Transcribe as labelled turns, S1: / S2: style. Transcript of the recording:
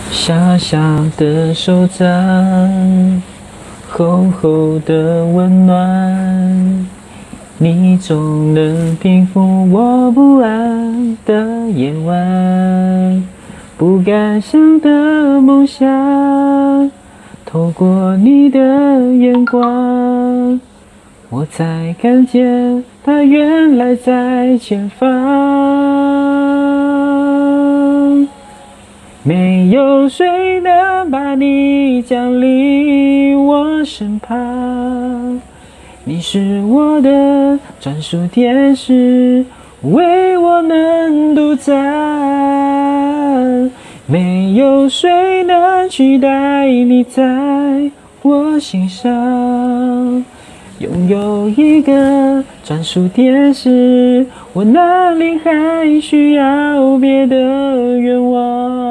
S1: 小小的手掌，厚厚的温暖，你总能平复我不安的夜晚。不敢想的梦想，透过你的眼光，我才看见它原来在前方。没有谁能把你降临我身旁，你是我的专属天使，为我能独占。没有谁能取代你在我心上，拥有一个专属天使，我哪里还需要别的愿望？